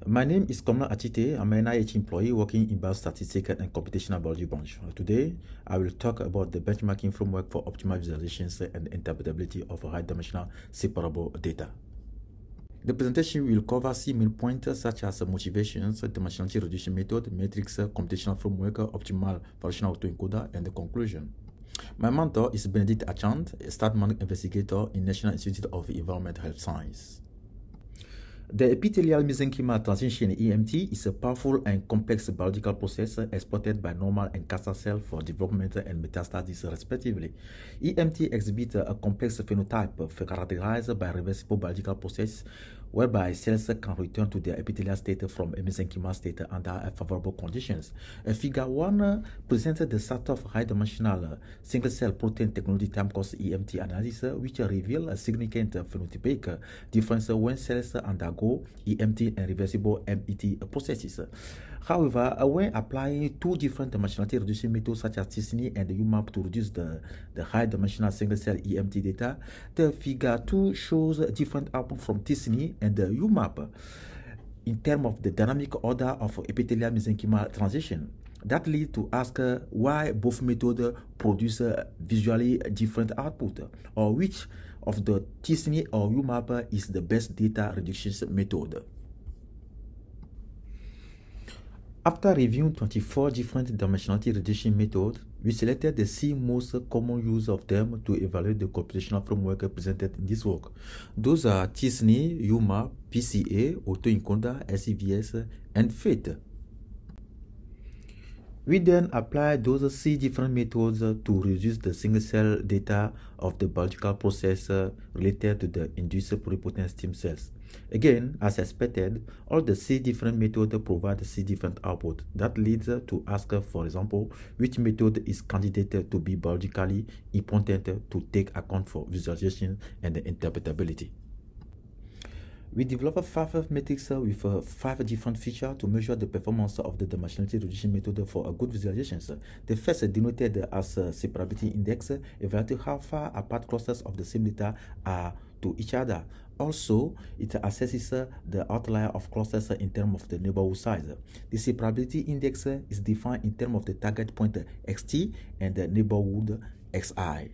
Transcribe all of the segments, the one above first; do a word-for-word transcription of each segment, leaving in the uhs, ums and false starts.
My name is Komla Achite. I'm an I H employee working in biostatistics and computational biology branch. Today, I will talk about the benchmarking framework for optimal visualizations and interpretability of high-dimensional separable data. The presentation will cover C main points such as motivations, dimensionality reduction method, metrics, computational framework, optimal variational autoencoder, and the conclusion. My mentor is Benedict Achand, a Statman investigator in National Institute of Environmental Health Science. The epithelial mesenchymal transition E M T is a powerful and complex biological process exploited by normal and cancer cells for development and metastasis respectively. E M T exhibits a complex phenotype characterized by reversible biological process whereby cells can return to their epithelial state from a mesenchymal state under favorable conditions. Uh, figure one presents the start of high-dimensional single-cell protein technology time course E M T analysis, which reveal a significant phenotypic difference when cells undergo E M T and reversible M E T processes. However, when applying two different dimensionality reduction methods such as T S N I and U MAP to reduce the, the high-dimensional single-cell E M T data, the figure two shows different output from T S N I and the U MAP in terms of the dynamic order of epithelial mesenchymal transition. That leads to ask uh, why both methods produce uh, visually different output, or which of the T S N I or U MAP is the best data reduction method. After reviewing twenty-four different dimensionality reduction methods, we selected the six most common use of them to evaluate the computational framework presented in this work. Those are T S N I, U MAP, P C A, autoencoder, S C V S, and FATE. We then apply those six different methods to reduce the single-cell data of the biological process related to the induced pluripotent stem cells. Again, as expected, all the six different methods provide six different outputs. That leads to ask, for example, which method is candidate to be biologically important to take account for visualization and interpretability. We developed five metrics with uh, five different features to measure the performance of the dimensionality reduction method for a good visualizations. The first, denoted as a separability index, evaluates how far apart clusters of the same data are to each other. Also, it assesses uh, the outlier of clusters in terms of the neighborhood size. The separability index is defined in terms of the target point X T and the neighborhood X I.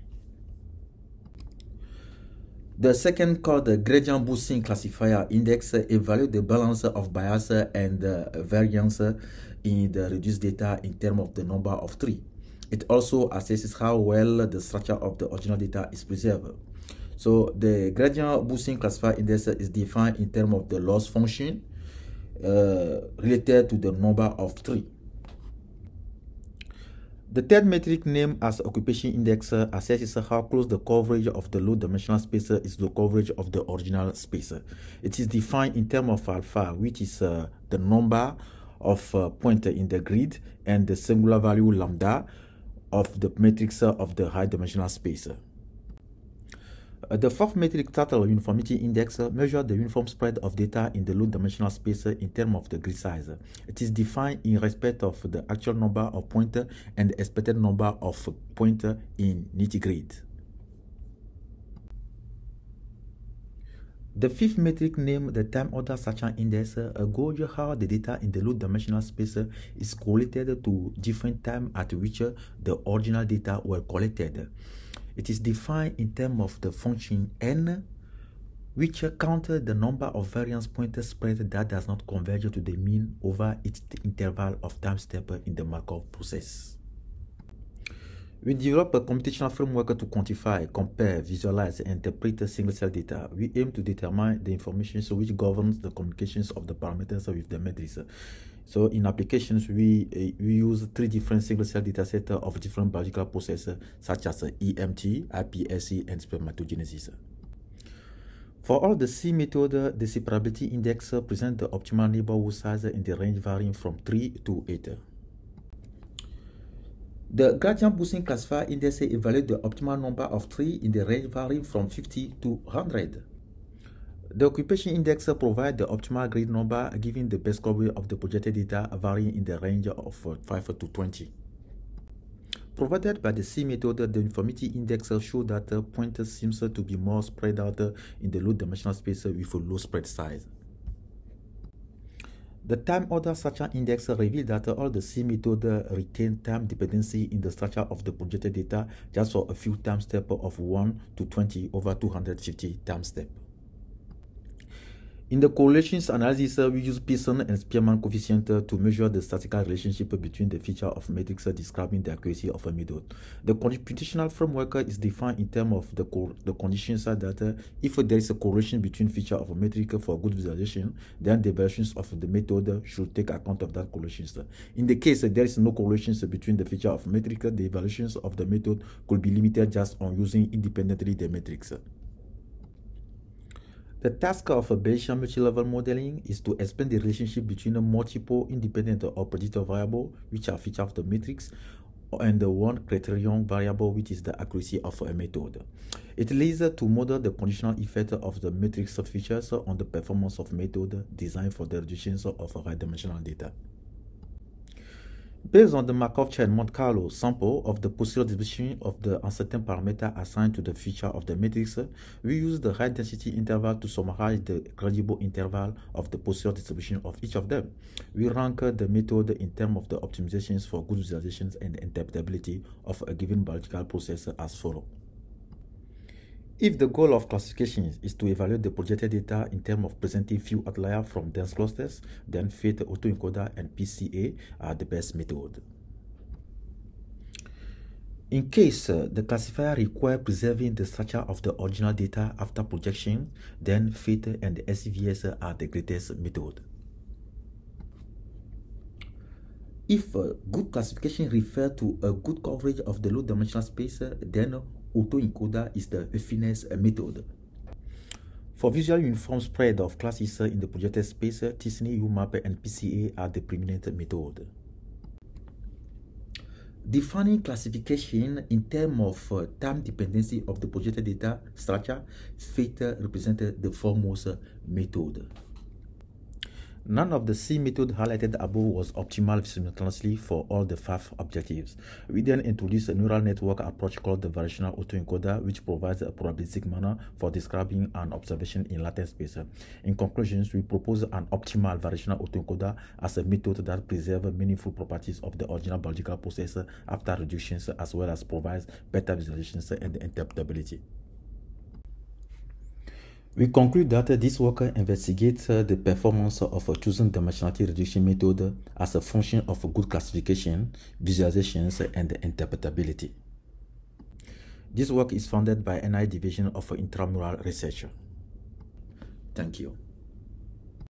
The second, called the gradient boosting classifier index, evaluates the balance of bias and uh, variance in the reduced data in terms of the number of trees. It also assesses how well the structure of the original data is preserved. So the gradient boosting classifier index is defined in terms of the loss function uh, related to the number of trees. The third metric, named as occupation index, uh, assesses how close the coverage of the low-dimensional space is to the coverage of the original space. It is defined in terms of alpha, which is uh, the number of uh, points in the grid, and the singular value lambda of the matrix of the high-dimensional space. Uh, the fourth metric, total uniformity index, uh, measures the uniform spread of data in the low-dimensional space uh, in terms of the grid size. It is defined in respect of the actual number of points and the expected number of points in each grid. The fifth metric, named the time order searcher index, uh, gauges how the data in the low-dimensional space uh, is correlated to different time at which uh, the original data were collected. It is defined in terms of the function n, which counts the number of variance points spread that does not converge to the mean over its interval of time step in the Markov process. We develop a computational framework to quantify, compare, visualize, and interpret single-cell data. We aim to determine the information which governs the communications of the parameters with the matrix. So in applications, we, uh, we use three different single-cell data sets of different biological processes, such as E M T, I P S C, and spermatogenesis. For all the C methods, the separability index presents the optimal neighborhood size in the range varying from three to eight. The gradient boosting classifier index evaluates the optimal number of trees in the range varying from fifty to one hundred. The occupation index provides the optimal grid number, giving the best coverage of the projected data varying in the range of five to twenty. Provided by the C method, the uniformity index shows that the point seems to be more spread out in the low dimensional space with a low spread size. The time order structure index reveals that all the C method retain time dependency in the structure of the projected data just for a few time steps of one to twenty over two hundred fifty time steps. In the correlations analysis, we use Pearson and Spearman coefficient to measure the statistical relationship between the feature of matrix describing the accuracy of a method. The computational framework is defined in terms of the, co the conditions that if there is a correlation between feature of a metric for good visualization, then the evaluations of the method should take account of that correlation. In the case there is no correlation between the feature of a metric, the evaluations of the method could be limited just on using independently the metrics. The task of a Bayesian multi-level modeling is to explain the relationship between a multiple independent or predictor variable, which are features of the matrix, and the one criterion variable, which is the accuracy of a method. It leads to model the conditional effect of the matrix features on the performance of method designed for the reduction of high-dimensional data. Based on the Markov chain Monte Carlo sample of the posterior distribution of the uncertain parameter assigned to the feature of the matrix, we use the high density interval to summarize the credible interval of the posterior distribution of each of them. We rank the method in terms of the optimizations for good visualizations and interpretability of a given biological process as follows. If the goal of classification is to evaluate the projected data in terms of presenting few outliers from dense clusters, then Fate, autoencoder, and P C A are the best method. In case uh, the classifier requires preserving the structure of the original data after projection, then Fate and the S C V S are the greatest method. If uh, good classification refers to a good coverage of the low-dimensional space, uh, then autoencoder is the finesse method. For visual uniform spread of classes in the projected space, T S N E, U MAP, and P C A are the preeminent method. Defining classification in terms of uh, time dependency of the projected data structure, Fate represented the foremost method. None of the C method highlighted above was optimal simultaneously for all the five objectives. We then introduced a neural network approach called the variational autoencoder, which provides a probabilistic manner for describing an observation in latent space. In conclusions, we propose an optimal variational autoencoder as a method that preserves meaningful properties of the original biological process after reductions, as well as provides better visualizations and interpretability. We conclude that this work investigates the performance of a chosen dimensionality reduction method as a function of good classification, visualizations, and interpretability. This work is funded by N I Division of Intramural Research. Thank you.